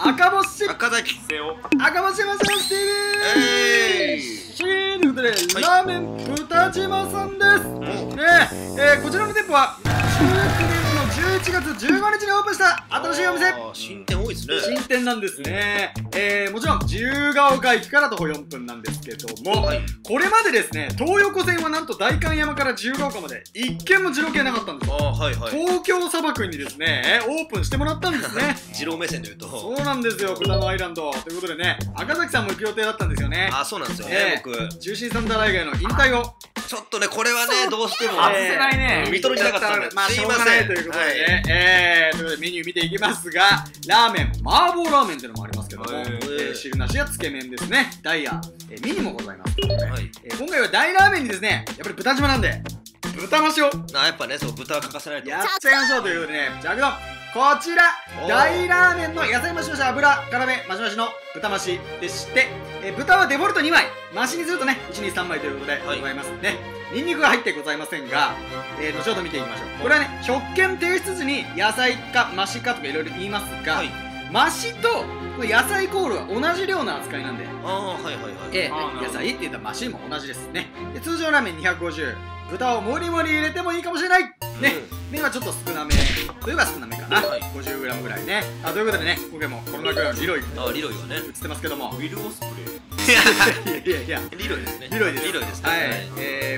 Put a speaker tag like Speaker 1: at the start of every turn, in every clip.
Speaker 1: 赤星
Speaker 2: 赤崎
Speaker 1: 赤星山さんスティーブということで、ラーメン豚島さんです。こちらの店舗は19年の11月15日にオープンした新しいお店。
Speaker 2: 新店多いですね。
Speaker 1: 新店なんですね。もちろん自由が丘駅から徒歩4分なんですけども、これまでですね、東横線はなんと代官山から自由が丘まで一軒も二郎系なかったんですよ。東京砂漠にですね、オープンしてもらったんですね。
Speaker 2: 二郎目線で言うと。
Speaker 1: そうなんですよ、豚のアイランド。ということでね、赤崎さんも行く予定だったんですよね。
Speaker 2: あ、そうなんですよね、僕。
Speaker 1: 中心サンダーライガーの引退を。
Speaker 2: ちょっとね、これはね、どうしても。
Speaker 3: 外せないね。
Speaker 2: 見とれなかったんで。
Speaker 1: まあ、しょうがないということでね。ということでメニュー見ていきますが、ラーメン、麻婆ラーメンっていうのもありますけども、汁なしやつけ麺ですね、ダイヤ、ミニもございます。今回は大ラーメンにですね、やっぱり豚島なんで、豚増しを。
Speaker 2: やっぱね、そう、豚は欠かせないと。
Speaker 1: やっちゃいましょうということでね、じゃあ、けど、こちら、大ラーメンの野菜増し増し油辛め増し増しの豚増しでして、豚はデフォルト2枚、増しにするとね、1、2、3枚ということでございますね。ニンニクが入ってございませんが、後ほど見ていきましょう。これはね、食券提出時に野菜か増しかとかいろいろ言いますが、増しと野菜コールは同じ量の扱いなんで、野菜って言ったら増しも同じですね。通常ラーメン250、豚をもりもり入れてもいいかもしれないね。麺はちょっと少なめといえば少なめかな、50g ぐらいね。ということでね、今回もこの中からリロイ
Speaker 2: リロイはね
Speaker 1: 映ってますけども、
Speaker 3: ウィル・オスプレイ。
Speaker 1: いや
Speaker 2: リロイですね。
Speaker 1: リロイです。
Speaker 2: リロイです。
Speaker 1: はい、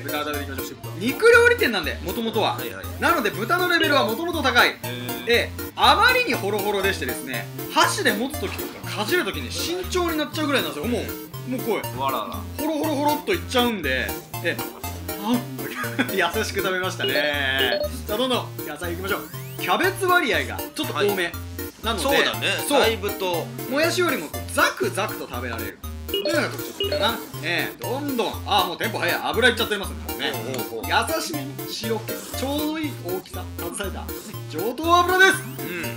Speaker 1: 豚を食べていきましょう。肉料理店なんで、もともとは。なので豚のレベルはもともと高い。あまりにホロホロでしてですね、箸で持つ時とかかじる時に慎重になっちゃうぐらいなんですよ。もうこう
Speaker 3: わらら
Speaker 1: ホロホロホロっといっちゃうんで、優しく食べましたね。さあ、どんどん野菜いきましょう。キャベツ割合がちょっと多めなので、
Speaker 2: そうだね、だいぶと
Speaker 1: もやしよりもザクザクと食べられるというのが特徴的だな。どんどん、もうテンポ早い。油いっちゃってますね、もうね。優しめに塩気、ちょうどいい大きさ外された上等油です。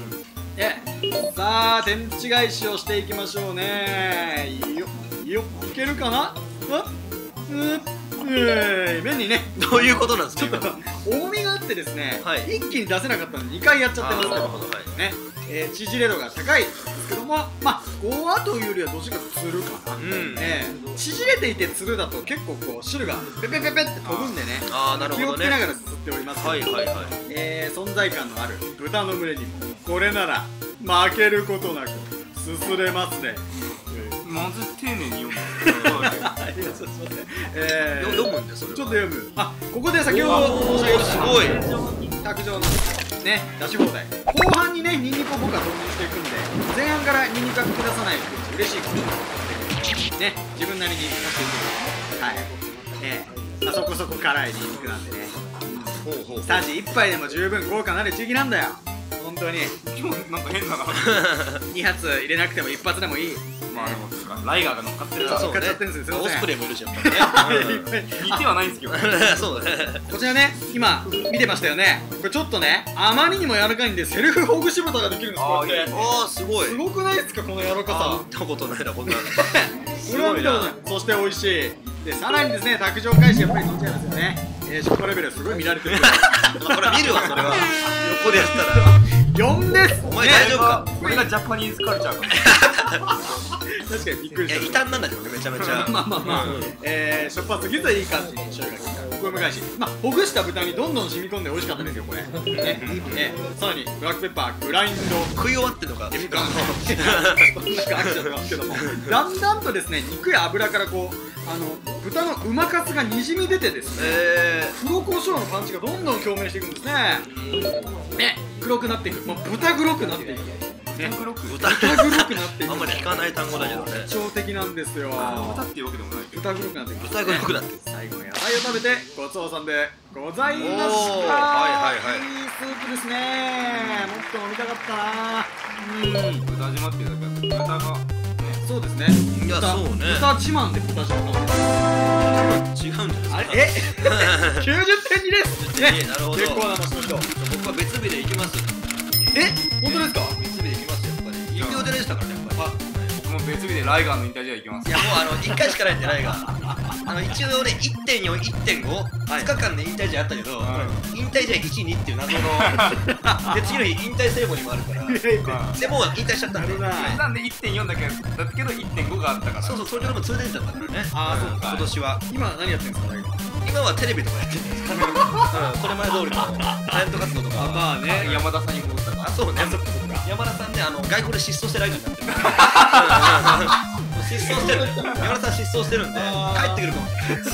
Speaker 1: さあ、天地返しをしていきましょうね。いいよいけるかな。麺にね、
Speaker 2: どういうことなんですか。
Speaker 1: ちょっと重みがあってですね、一気に出せなかったので2回やっちゃってますけどね。縮れ度が高いですけども、ゴワというよりはどっちかとつるかな。縮れていてつるだと結構こう汁がペペペペって飛ぶんでね、気をつけながらすすっておりますけど、存在感のある豚の群れにもこれなら負けることなくすすれますね。
Speaker 3: まず丁寧に読む。
Speaker 2: 読むんで、それ
Speaker 1: ちょっと読む。ここで先ほど申し上げました、
Speaker 2: すごい
Speaker 1: 卓上のね、出し放題。後半にね、ニンニクを僕は投入していくんで、前半からニンニクが下さないと嬉しいことね、自分なりに出していく。そこそこ辛いニンニクなんでね、さじ1杯でも十分豪華なる地域なんだよ、本当に。
Speaker 3: 今日なんか変な
Speaker 1: 2発入れなくても1発でもいい。
Speaker 3: まあでもライガーが乗っかってるから
Speaker 1: 乗っかっちゃってるんですよ。
Speaker 2: オスプレイもいるし、やっぱりね。
Speaker 3: 似てはないんですけど。
Speaker 2: そうだね。
Speaker 1: こちらね、今見てましたよね。これちょっとね、あまりにも柔らかいんでセルフほぐし蓋ができるんです。こうやって
Speaker 2: すごい。
Speaker 1: すごくないですか、この柔らかさ。
Speaker 2: 見たことないな、こんなの。
Speaker 1: これは見たことない。そして美味しい。で、さらにですね、卓上返しやっぱり飲んじゃいますよね。食パレベルすごい見られてる。
Speaker 2: これ見るわ、それは。横でやったら。
Speaker 1: 4です。
Speaker 2: お前大丈夫か。
Speaker 3: これがジャパニーズカルチャーか。
Speaker 1: 確かにびっくりした。
Speaker 2: 異端なんだけどね、めちゃめちゃ。
Speaker 1: しょっぱすぎずいい感じに醤油が効いた。これも返し、ほぐした豚にどんどん染み込んで美味しかったですよ、これ。さらにブラックペッパーグラインド。
Speaker 2: 食い終わってんのか。
Speaker 1: そんな感じになってますけども、だんだんとですね、肉や油からこう豚のうまかつがにじみ出てですね、黒胡椒のパンチがどんどん共鳴していくんですね。黒くなっていく、豚黒くなっていく。
Speaker 3: 豚黒く
Speaker 1: なっていく。
Speaker 2: あんまり聞かない単語だけどね。
Speaker 1: 特徴的なんですよ。
Speaker 3: 豚っていうわけでもないけど。
Speaker 1: 豚黒くなっていく。
Speaker 2: 豚黒くなっていく。
Speaker 1: 最後の野菜を食べてごちそうさんでございました。いいスープですね。もっと飲みたかったな。
Speaker 3: 豚島っていうだけ豚が
Speaker 1: そうですね。
Speaker 2: いや、そうね。
Speaker 1: 豚自慢で豚島なんです。
Speaker 2: 違うんですか。
Speaker 1: 90.2です。
Speaker 2: なるほど。
Speaker 1: 結構な場所の人。
Speaker 2: 僕は別日で行きます。
Speaker 1: 本当ですか。
Speaker 2: 別日で行きますよ、やっぱり。飲料ででしたからね、やっぱり。
Speaker 3: 僕もう別日でライガーの引退試合行きます。
Speaker 2: いやもう1回しかないんじゃないが一応俺 1.4、1.5、2日間で引退試合あったけど、引退試合1、2っていう謎ので次の日引退セレモニーもあるからでもう引退しちゃったんで
Speaker 3: なんで 1.4 だけだったけど 1.5 があったから。
Speaker 2: そうそう、東京ドーム2出ちゃったからね。
Speaker 1: ああ、そうか。
Speaker 2: 今年は
Speaker 1: 今何やってんですか、大悟。
Speaker 2: 今はテレビとかやってるんですかこれ前通りのタレント活動とか
Speaker 1: まあね。
Speaker 3: 山田さんに戻ったから。
Speaker 2: あ、そうね。山田さんね、外国で失踪してライガーになってる失踪してる。山田さん失踪してるんで帰ってくるかもしれない。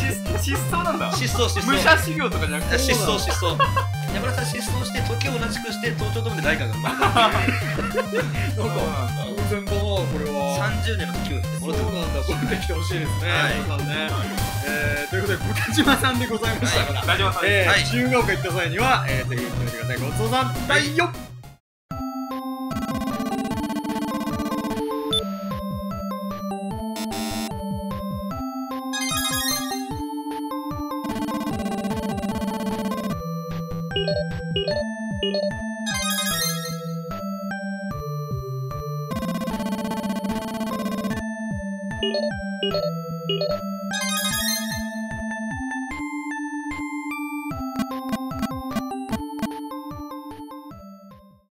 Speaker 3: 失踪なんだ。
Speaker 2: 失踪
Speaker 3: 武者修行とかじゃなくて
Speaker 2: 失踪山田さん失踪して時を同じくして東京ドームでライガーが生まれたっていう
Speaker 1: なんか偶然だな、これは。
Speaker 2: 30年の勢いで
Speaker 1: そうなんだ、戻ってきてほしいですね。
Speaker 2: はい
Speaker 1: 皆さんね。ということで、豚島さんでございましたから。
Speaker 3: 大丈夫さんです。
Speaker 2: はい
Speaker 1: 自由が丘行った際には、ぜひ行ってみてください。ごちそうさん。第4。